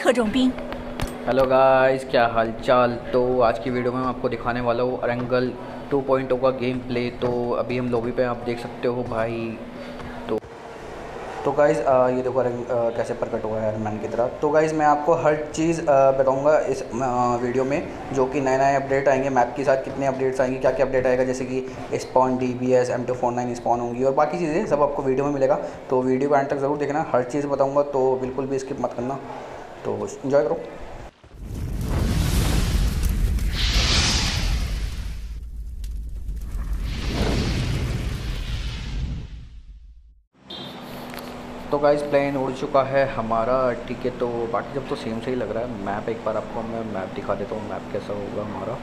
特种兵。 hello guys, क्या हाल चाल। तो आज की वीडियो में मैं आपको दिखाने वाला हूँ अरेंगल 2.0 का गेम प्ले। तो अभी हम लॉबी पे आप देख सकते हो भाई। तो गाइज़ ये देखो कैसे प्रकट हुआ है आयरन मैन की तरह। तो गाइज़ मैं आपको हर चीज़ बताऊंगा इस वीडियो में, जो कि नए नए अपडेट आएंगे मैप के साथ, कितने अपडेट्स आएंगे, क्या क्या अपडेट आएगा, जैसे कि स्पॉन DBS M249 स्पॉन होंगी और बाकी चीज़ें सब आपको वीडियो में मिलेगा। तो वीडियो को एंड तक ज़रूर देखना, हर चीज़ बताऊँगा, तो बिल्कुल भी स्किप मत करना। तो इन्जॉय करो। तो गाइस प्लेन उड़ चुका है हमारा, ठीक है। तो बाकी जब तो सेम से ही लग रहा है। मैप एक बार आपको मैं मैप दिखा देता हूँ, मैप कैसा होगा हमारा।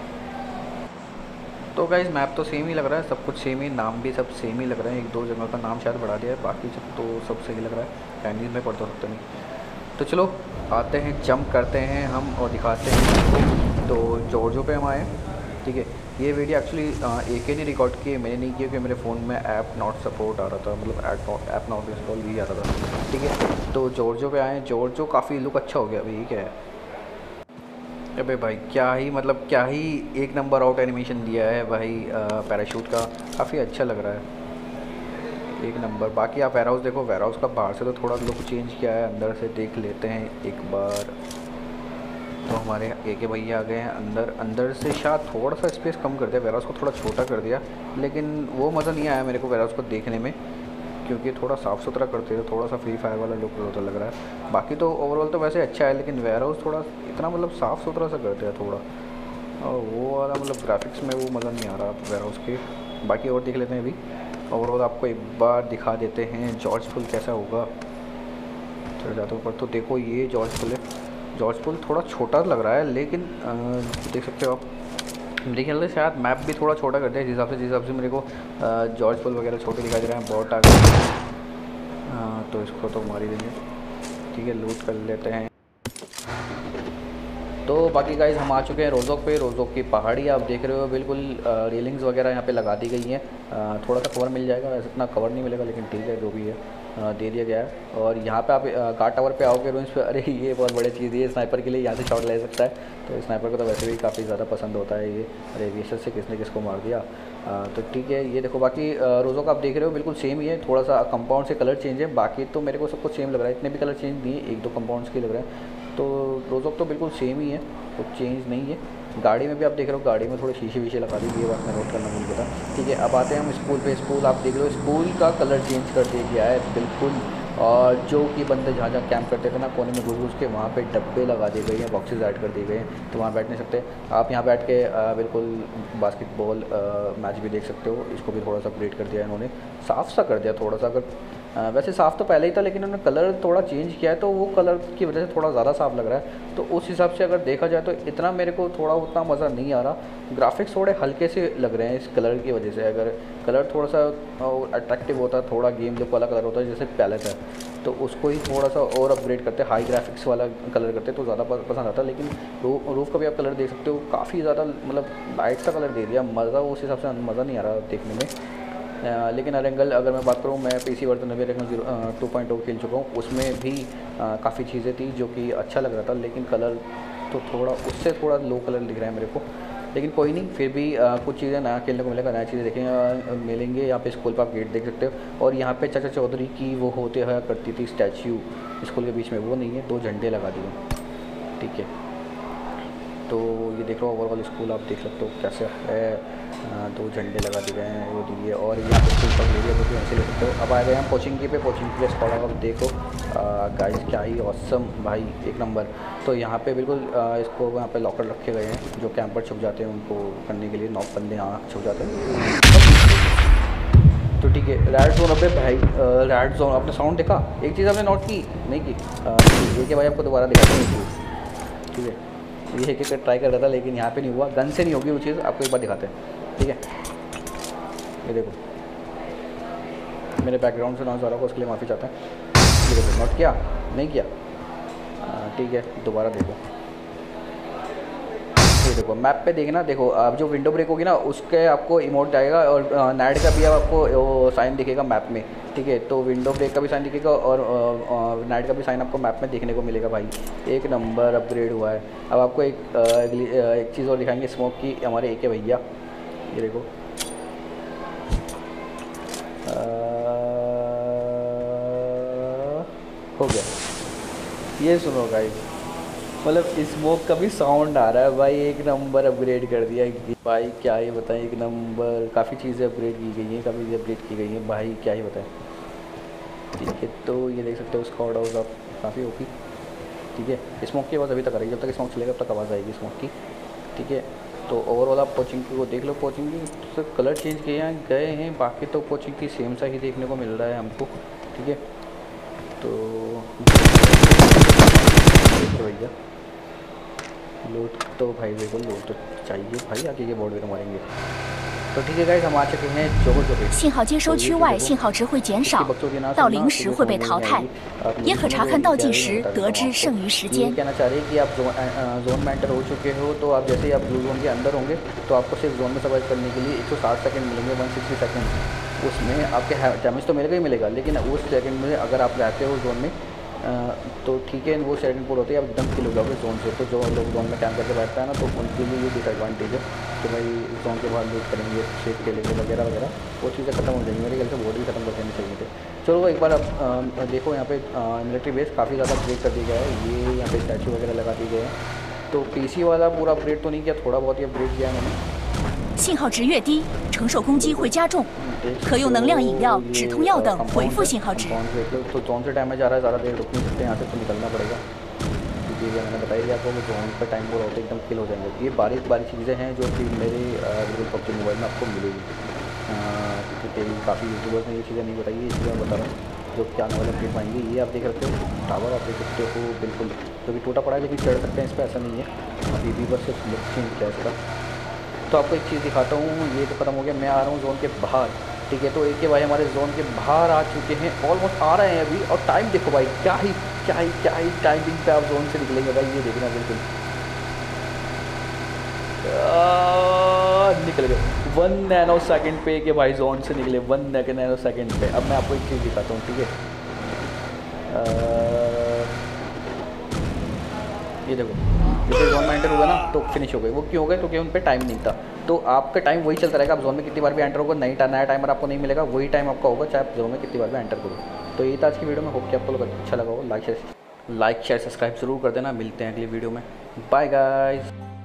तो गाइस मैप तो सेम ही लग रहा है, सब कुछ सेम ही, नाम भी सब सेम ही लग रहे हैं। एक दो जगह का नाम शायद बढ़ा दिया है, बाकी सब तो सब सही लग रहा है। चाइनीज़ में पढ़ तो सकते नहीं। तो चलो आते हैं, जंप करते हैं हम और दिखाते हैं आपको। तो जॉर्जो पे हम आए, ठीक है। ये वीडियो एक्चुअली एक ही रिकॉर्ड की, मैंने नहीं किया क्योंकि मेरे फ़ोन में ऐप नॉट सपोर्ट आ रहा था, मतलब ऐप नॉट इंस्टॉल भी आ रहा था, ठीक है। तो जॉर्जो पे आए। जॉर्जो काफ़ी लुक अच्छा हो गया अभी, क्या है अबे भाई, क्या ही मतलब क्या ही एक नंबर आउट एनिमेशन दिया है भाई। पैराशूट का काफ़ी अच्छा लग रहा है, एक नंबर। बाकी आप वेयर हाउस देखो, वेयर हाउस का बाहर से तो थोड़ा लुक चेंज किया है, अंदर से देख लेते हैं एक बार। तो हमारे AK भैया आ गए हैं अंदर। अंदर से शायद थोड़ा सा स्पेस कम कर दिया, वेयर हाउस को थोड़ा छोटा कर दिया, लेकिन वो मज़ा नहीं आया मेरे को वेयर हाउस को देखने में, क्योंकि थोड़ा साफ़ सुथरा करते थे, थोड़ा सा फ्री फायर वाला लुक होता लग रहा है। बाकी तो ओवरऑल तो वैसे अच्छा है, लेकिन वेयर हाउस थोड़ा इतना मतलब साफ़ सुथरा सा करते हैं थोड़ा, और वो वाला मतलब ग्राफिक्स में वो मज़ा नहीं आ रहा वेयर हाउस के। बाकी और देख लेते हैं अभी। ओवरऑल आपको एक बार दिखा देते हैं जॉर्ज पुल कैसा होगा। चल जाता हूँ पर, तो देखो ये जॉर्ज पुल है। जॉर्ज पुल थोड़ा छोटा लग रहा है, लेकिन देख सकते हो आप, मेरे ख्याल से शायद मैप भी थोड़ा छोटा कर दिया जिस हिसाब से मेरे को जॉर्ज पुल वगैरह छोटे दिखाई दे रहे हैं। बहुत आ गए, तो इसको तो मार ही देंगे, ठीक है। लूट कर लेते हैं। तो बाकी गाइज हम आ चुके हैं रोज़ोक पे। रोज़ोक की पहाड़ी आप देख रहे हो, बिल्कुल रेलिंग्स वगैरह यहाँ पे लगा दी गई हैं। थोड़ा सा कवर मिल जाएगा, वैसे इतना कवर नहीं मिलेगा, लेकिन ठीक है जो भी है दे दिया गया है। और यहाँ पे आप गार्ड टावर पे आओगे रूम्स पे, अरे ये बहुत बड़ी चीज़ है, स्नाइपर के लिए यहाँ से शॉट ले सकता है। तो स्नाइपर को तो वैसे भी काफ़ी ज़्यादा पसंद होता है ये। अरे एविएशन से किसने किसको मार दिया। तो ठीक है, ये देखो। बाकी रोज़ोक आप देख रहे हो बिल्कुल सेम ही है, थोड़ा सा कंपाउंड से कलर चेंज है, बाकी तो मेरे को सब कुछ सेम लग रहा है। इतने भी कलर चेंज नहीं है, एक दो कंपाउंड्स के लग रहे हैं। तो रोज़ोक तो बिल्कुल सेम ही है, कुछ चेंज नहीं है। गाड़ी में भी आप देख रहे हो, गाड़ी में थोड़े शीशे वीशे लगा दी, ये बात मैं नोट करना भूल गया था, ठीक है। अब आते हैं हम स्कूल पे। स्कूल आप देख रहे हो, स्कूल का कलर चेंज कर दिया गया है बिल्कुल। और जो कि बंदे जहाँ जहाँ कैंप करते थे ना, कोने में घुस घुस के, वहाँ पे डब्बे लगा दिए गए हैं, बॉक्सेस ऐड कर दिए गए हैं, तो वहाँ बैठ नहीं सकते आप। यहाँ बैठ के बिल्कुल बास्केटबॉल मैच भी देख सकते हो। इसको भी थोड़ा सा अपग्रेड कर दिया इन्होंने, साफ़ सा कर दिया थोड़ा सा। अगर वैसे साफ़ तो पहले ही था, लेकिन उन्होंने कलर थोड़ा चेंज किया है, तो वो कलर की वजह से थोड़ा ज़्यादा साफ़ लग रहा है। तो उस हिसाब से अगर देखा जाए तो इतना मेरे को थोड़ा उतना मज़ा नहीं आ रहा। ग्राफिक्स थोड़े हल्के से लग रहे हैं इस कलर की वजह से। अगर कलर थोड़ा सा अट्रैक्टिव होता, थोड़ा गेम लुक वाला कलर होता है जैसे पैलेट है, तो उसको ही थोड़ा सा और अपग्रेड करते, हाई ग्राफिक्स वाला कलर करते तो ज़्यादा पसंद आता। लेकिन रूफ का भी आप कलर देख सकते हो, काफ़ी ज़्यादा मतलब लाइट सा कलर दे दिया, मज़ा उस हिसाब से मज़ा नहीं आ रहा देखने में। लेकिन अरेंगल अगर मैं बात करूँ, मैं PC वर्जन में अरेंगल 2.0 खेल चुका हूँ, उसमें भी काफ़ी चीज़ें थी जो कि अच्छा लग रहा था, लेकिन कलर तो थोड़ा उससे थोड़ा लो कलर दिख रहा है मेरे को। लेकिन कोई नहीं, फिर भी कुछ चीज़ें नया खेलने को मिलेगा, नया चीज़ें देखेंगे मिलेंगे। यहाँ पे स्कूल पर आप गेट देख सकते हो, और यहाँ पे चाचा चौधरी की वो होते हुआ करती थी स्टैच्यू स्कूल के बीच में, वो नहीं है, दो झंडे लगा दिए, ठीक है। तो ये देख लो ओवरऑल स्कूल आप देख सकते हो कैसे है। दो झंडे लगा दिए गए हैं वो दिए, और यहाँ पे स्कूल का एरिया जो कि ऐसे ले सकते हो। अब आ गए हम कोचिंग की पे। कोचिंग के स्पॉट आप देखो गाइस, क्या ही ऑसम भाई, एक नंबर। तो यहाँ पे बिल्कुल इसको यहाँ पे लॉकर रखे गए हैं, जो कैंपर छुप जाते हैं उनको करने के लिए, नॉक बंदे यहाँ छुप जाते हैं। तो ठीक है, रेड जोन। अबे भाई रेड जोन, आपने साउंड देखा? एक चीज़ आपने नोट की नहीं की? ये कि भाई आपको दोबारा दिखाते हैं, ठीक है। ये एक एक ट्राई कर रहा था, लेकिन यहाँ पे नहीं हुआ, गन से नहीं होगी वो चीज़, आपको एक बार दिखाते हैं, ठीक है। ये देखो, मेरे बैकग्राउंड से नॉइज़ आ रहा होगा, उसके लिए माफ़ी चाहता हैं। ये देखो, नोट किया नहीं किया? ठीक है, दोबारा देखो। ये देखो मैप पे देखना, देखो अब जो विंडो ब्रेक होगी ना उसके आपको इमोट जाएगा और नाइट का भी आपको साइन दिखेगा मैप में, ठीक है। तो विंडो ब्रेक का भी साइन दिखेगा और नाइट का भी साइन आपको मैप में देखने को मिलेगा भाई। एक नंबर अपग्रेड हुआ है। अब आपको एक चीज़ और दिखाएंगे स्मोक की, हमारे एक भैया ये देखो हो गया। ये सुनो गाइस, मतलब स्मोक का भी साउंड आ रहा है भाई। एक नंबर अपग्रेड कर दिया भाई, क्या ही बताएं, एक नंबर। काफ़ी चीज़ें अपग्रेड की गई हैं, काफ़ी चीज़ें अपडेट की गई हैं भाई, क्या ही बताएं। ठीक है, तो ये देख सकते हो स्क्वाड हाउस आप काफ़ी ओपी, ठीक है। स्मोक की आवाज़ अभी तक आ रही है, जब तक स्मोक चलेगा तब तक आवाज़ आएगी स्मोक की, ठीक है। तो ओवरऑल आप पोचिंग को देख लो, पोचिंग की तो कलर चेंज किए गए हैं, बाकी तो पोचिंग की सेम सा ही देखने को मिल रहा है हमको, ठीक है। तो भैया लूट तो भाई देखो लूट तो चाहिए भाई, आगे ये बोर्ड पे मारेंगे। तो ठीक है गाइस, हम आ चुके हैं जोगो पे। 信号接收区外信号值会减少，到零时会被淘汰，也可查看倒计时，得知剩余时间。 कहना चाह रहे हैं कि आप जोन में एंटर हो चुके हो, तो आप जैसे ही आप ब्लू जोन के अंदर होंगे तो आपको सिर्फ जोन में सर्वाइव करने के लिए 160 सेकंड मिलेंगे, 160 सेकंड। उसमें आपके डैमेज तो मिलेगा ही मिलेगा, लेकिन उस सेकंड में अगर आप रहते हो जोन में तो ठीक है, वो सेकंड पुल होती है, आप एकदम किल हो जाओगे जोन से। तो जो लोग जोन में कैंप करके बैठता है ना, तो उनके लिए ये डिसएडवांटेज है कि भाई जोन के बाहर लूट करेंगे, शेप खेलेंगे वगैरह वगैरह, वो चीज़ें खत्म हो जाएंगी। मेरे ख्याल से बोर्ड भी खत्म कर देने चाहिए थे। चलो एक बार आप देखो यहाँ पे मिलिट्री बेस काफ़ी ज़्यादा अपग्रेड कर दिया गया है, ये यहाँ पे स्टैचू वगैरह लगा दिए गए हैं। तो पीसी वाला पूरा अपग्रेड तो नहीं किया, थोड़ा बहुत ही अपग्रेड किया है मैंने। 信号值越低，承受攻击会加重。可用能量饮料、止痛药等回复信号值。 तो जोन से डैमेज आ रहा है, ज़्यादा देर रुक नहीं सकते यहाँ से, तो निकलना पड़ेगा। क्योंकि ये मैंने बताया कि आपको जोन पर टाइम पूरा होता है एकदम किल हो जाएंगे। ये बारीक बारीक चीज़ें हैं जो कि मेरे बिल्कुल पबजी मोबाइल में आपको मिलेगी, क्योंकि तेरी काफ़ी यूट्यूबर्स ने ये चीज़ें नहीं बताई, इसलिए मैं बता रहा हूँ जो क्या नॉलेज अपडेट पाएंगे। ये आप देख सकते हो टावर, आप देख सकते हो बिल्कुल, जो भी टूटा पड़ा है लेकिन चढ़ सकते हैं इस पर, ऐसा नहीं है। अभी भी बस सिर्फ लुक चेंज किया इसका। तो आपको एक चीज़ दिखाता हूँ, ये तो ख़त्म हो गया, मैं आ रहा हूँ जोन के बाहर, ठीक है। तो एक के भाई हमारे जोन के बाहर आ चुके हैं, ऑलमोस्ट आ रहे हैं अभी। और टाइम देखो भाई, क्या ही टाइमिंग पे आप जोन से निकलेंगे भाई, ये देखना बिल्कुल निकल गए 1 नैनो सेकंड पे के भाई जोन से निकले, 1 नैनो सेकंड पे। अब मैं आपको एक चीज़ दिखाता हूँ, ठीक है। ये देखो जैसे जोन में एंटर हुआ ना तो फिनिश हो गए। वो क्यों हो गए? क्योंकि उन पर टाइम नहीं था। तो आपका टाइम वही चलता रहेगा, आप जोन में कितनी बार भी एंटर होगा, नया टाइमर आपको नहीं मिलेगा, वही टाइम आपका होगा चाहे आप जोन में कितनी बार भी एंटर करो। तो ये था आज की वीडियो में, होप कि आपको लोग अच्छा लगा हो। लाइक शेयर सब्सक्राइब जरूर कर देना। मिलते हैं अगली वीडियो में, बाय गाइस।